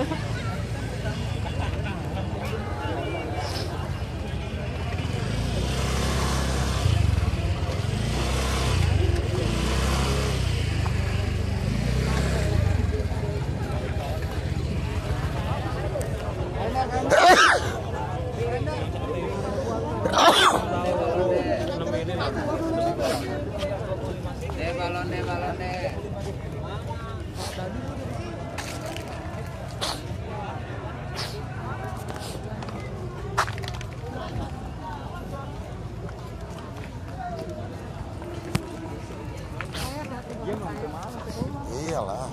Balon. Iyalah.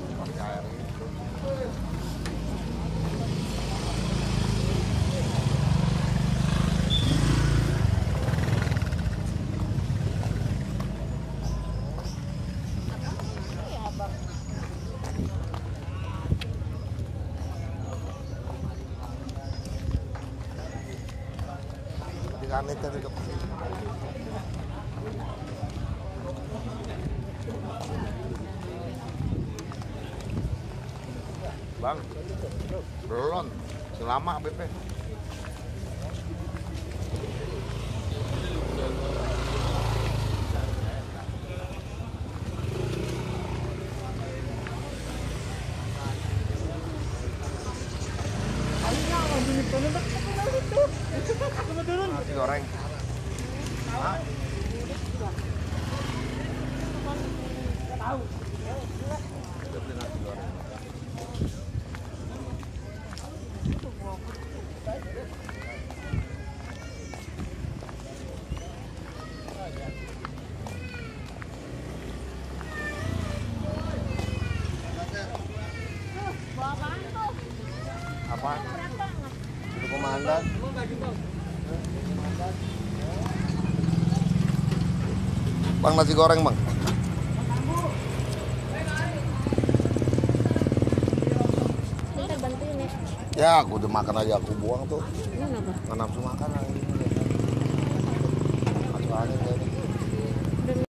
Kami tadi ke Bang, belum selama BP. Nasi goreng. Hah? Tahu. Nasi goreng. Apa? Itu komandan. Bang, nasi goreng, Bang. Bentar bantuin ya. Ya, aku udah makan aja, aku buang tuh. Kenapa? Nggak nafsu makan lagi. Masuk angin tadi.